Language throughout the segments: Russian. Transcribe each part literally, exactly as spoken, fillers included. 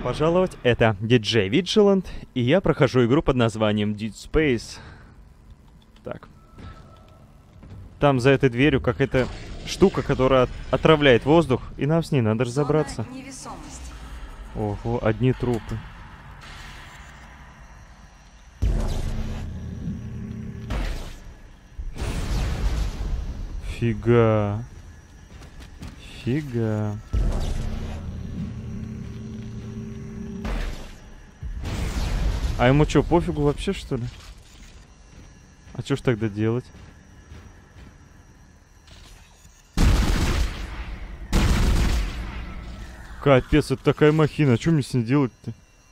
пожаловать, это диджей Vigilant, и я прохожу игру под названием Dead Space. Так. Там за этой дверью какая-то штука, которая отравляет воздух, и нам с ней надо разобраться. Ого, одни трупы. Фига. Фига. А ему что, пофигу вообще, что ли? А что ж тогда делать? Капец, это такая махина. Что мне с ней делать-то?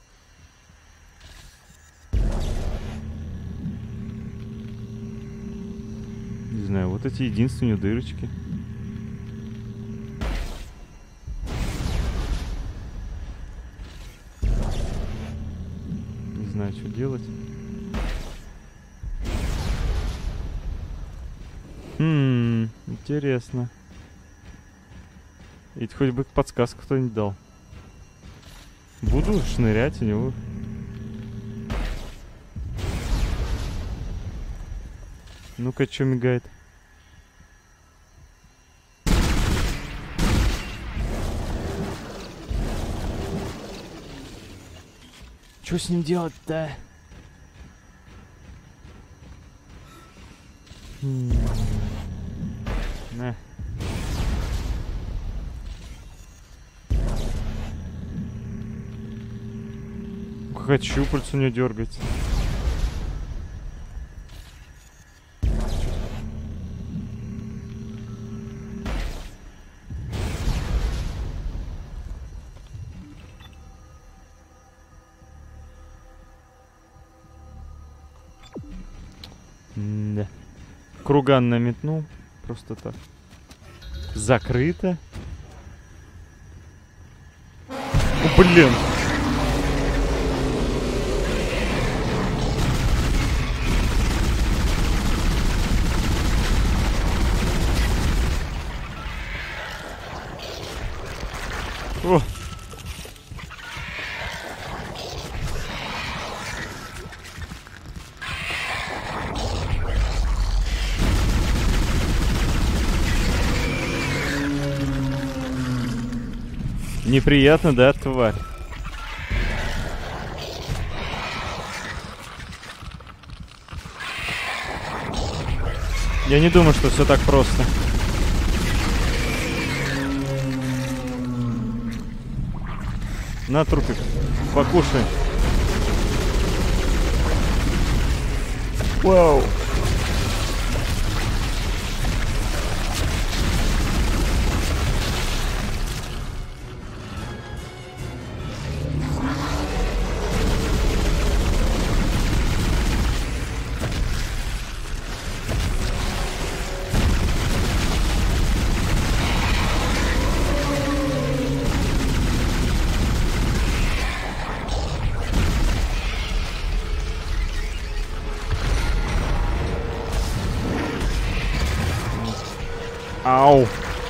Не знаю, вот эти единственные дырочки. Не знаю, что делать. Хм, интересно. И хоть бы подсказку кто-нибудь дал. Буду шнырять у него. Ну-ка, что мигает? Что с ним делать-то? На. Какая щупальца у нее дергается. Да. Круган наметнул. Просто так. Закрыто. О, блин. О. Неприятно, да, тварь? Я не думаю, что все так просто. На, трупик, покушай. Вау. Ау.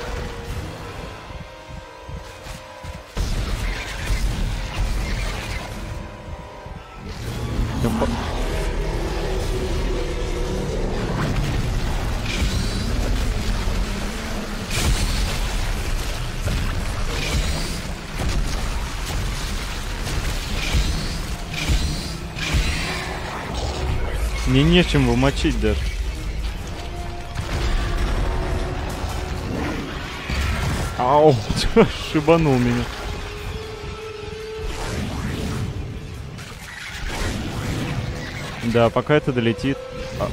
Мне нечем вымочить даже. Ау, шибанул меня. Да, пока это долетит. А.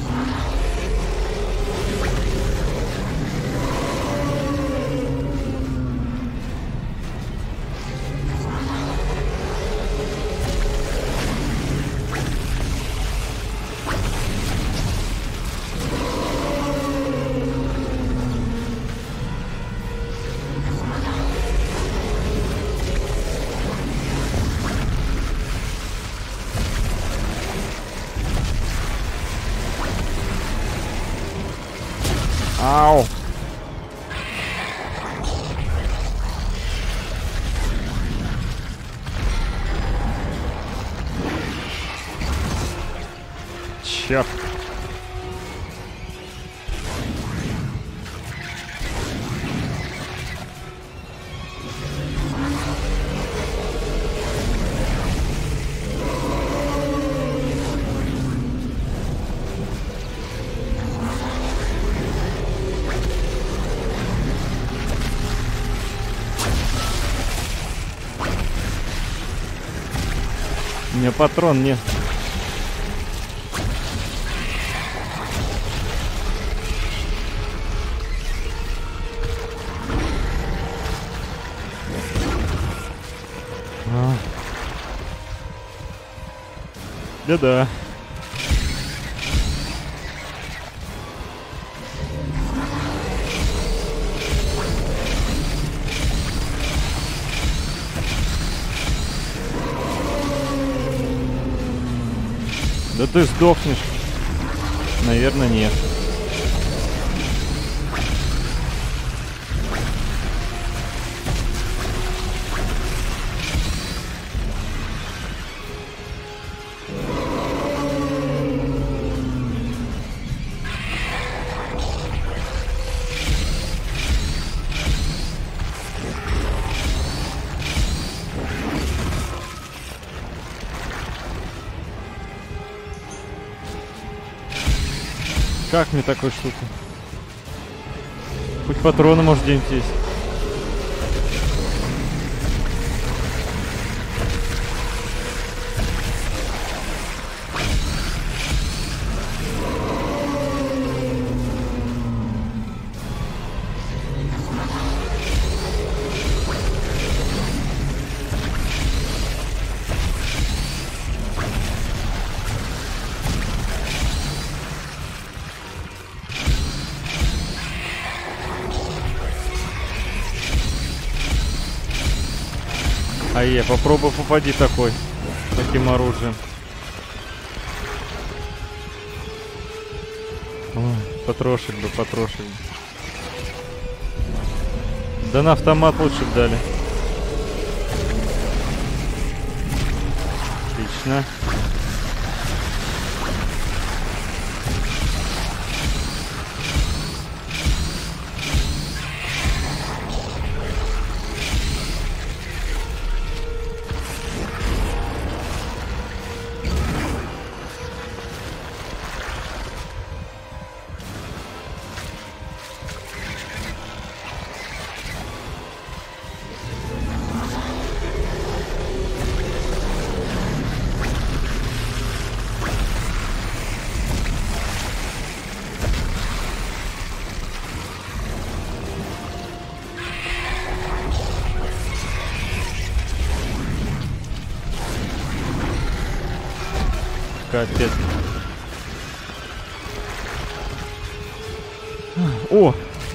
Ау. щах. У меня патрон нет. А. Да-да. Да ты сдохнешь. Наверное, нет. Как мне такой штуки? Хоть патроны, может, где-нибудь есть. А я попробуй попади такой, таким оружием. Ой, потрошить бы, потрошить бы. Да на автомат лучше бы дали. Отлично. Капец. О!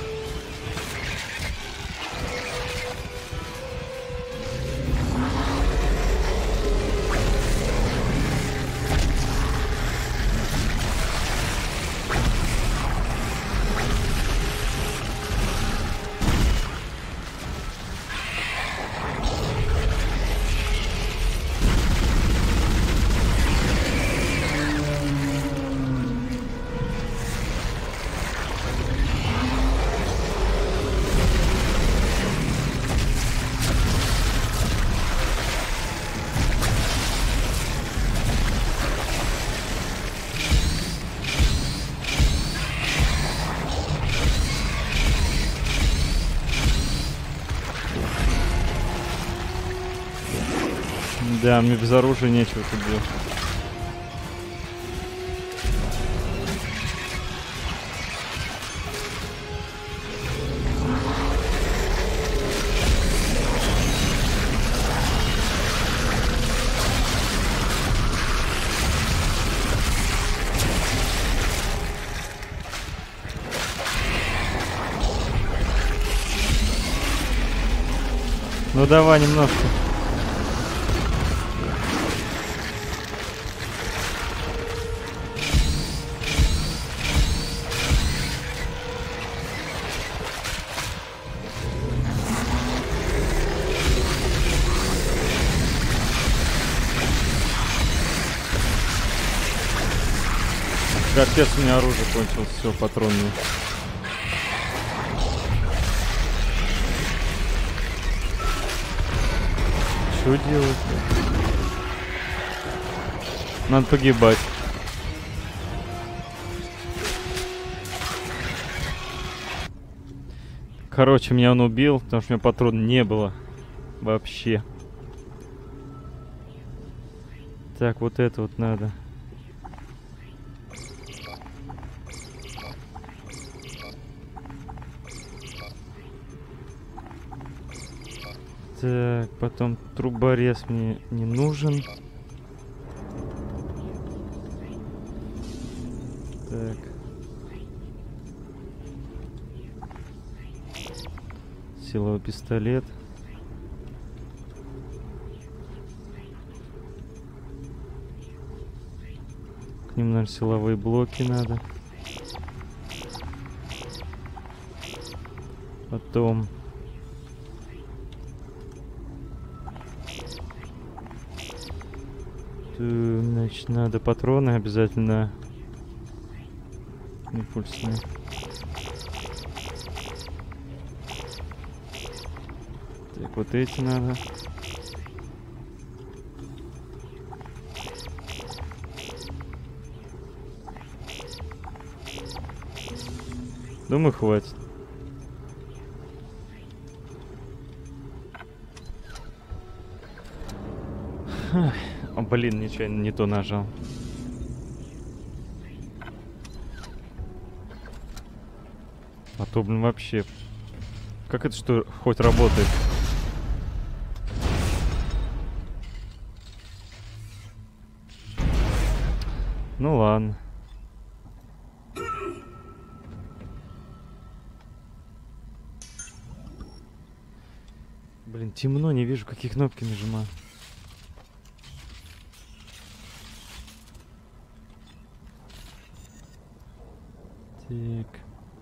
Да, мне без оружия нечего тут делать. Ну давай немножко. Капец, у меня оружие кончилось, все, патронные. Что делать? Надо погибать. Короче, меня он убил, потому что у меня патрон не было вообще. Так, вот это вот надо. Так, потом труборез мне не нужен. Так. Силовой пистолет. К ним, наверное, силовые блоки надо. Потом... Значит, надо патроны обязательно. Импульсные. Так, вот эти надо. Думаю, хватит. О, блин, нечаянно не то нажал. А то, блин, вообще... Как это что хоть работает? Ну ладно. Блин, темно, не вижу, какие кнопки нажимаю. Так.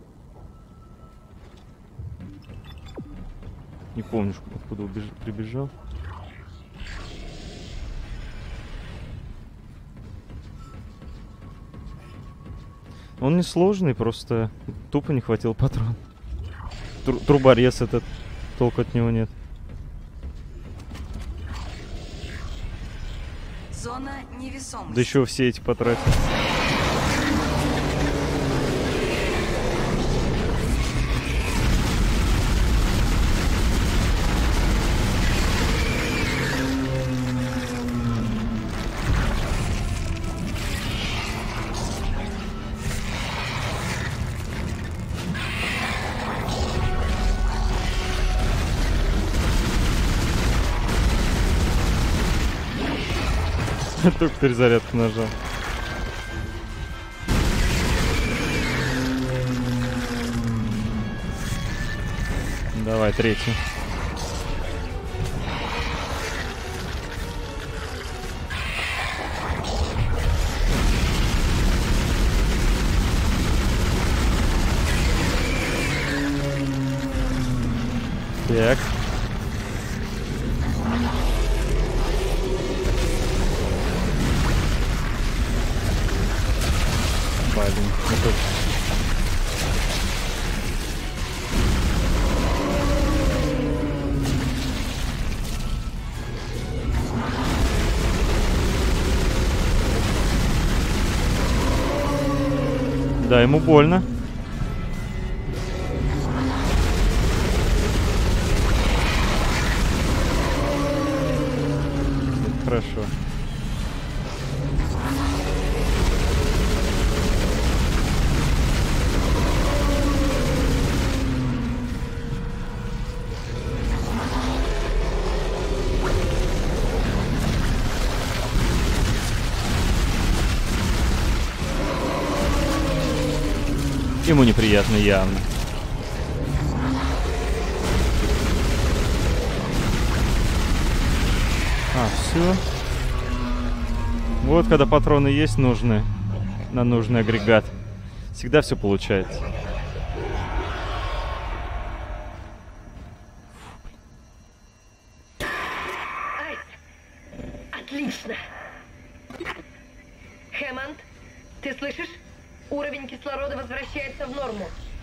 Не помню, откуда убеж... прибежал. Он не сложный, просто тупо не хватило патрон. Тру труборез этот, толку от него нет. Зона невесомости. Да еще все эти потратил. Только перезарядку нажал. Давай, третий. Так. Блин, это... Да, ему больно. Хорошо. Ему неприятно явно. А, все. Вот когда патроны есть нужны на нужный агрегат, всегда все получается. Отлично. Хэммонд, ты слышишь? Уровень кислорода возвращается в норму.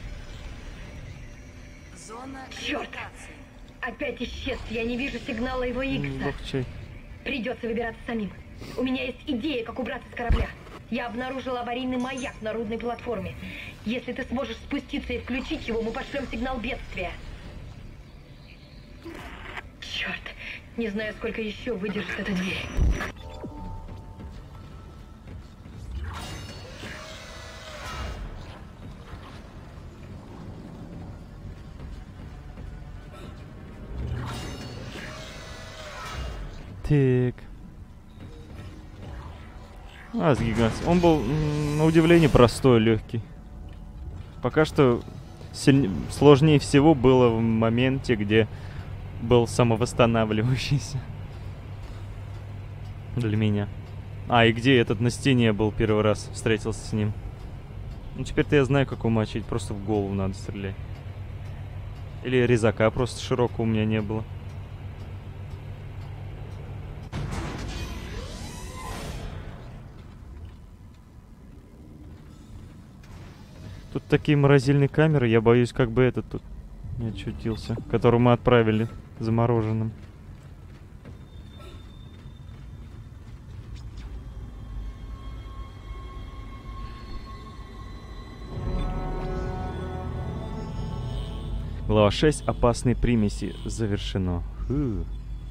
Зона Черт! релокации. Опять исчез. Я не вижу сигнала его икса. Лохчей. Придется выбираться самим. У меня есть идея, как убраться с корабля. Я обнаружила аварийный маяк на рудной платформе. Если ты сможешь спуститься и включить его, мы пошлем сигнал бедствия. Черт! Не знаю, сколько еще выдержит эта дверь. Так. А, с гигантским. Он был, м, на удивление, простой, легкий. Пока что сильн... сложнее всего было в моменте, где был самовосстанавливающийся. Для меня. А, и где этот на стене был первый раз, встретился с ним. Ну, теперь-то я знаю, как умочить. Просто в голову надо стрелять. Или резака просто широкого у меня не было. Тут такие морозильные камеры, я боюсь, как бы этот тут не очутился, которого мы отправили замороженным. Глава шесть. Опасные примеси. Завершено. Фу.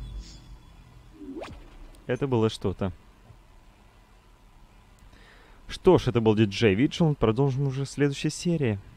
Это было что-то. Что ж, это был диджей Витчелланд. Продолжим уже в следующей серии.